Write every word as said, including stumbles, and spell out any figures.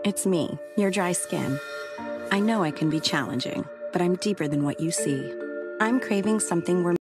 It's me, your dry skin. I know I can be challenging, but I'm deeper than what you see. I'm craving something where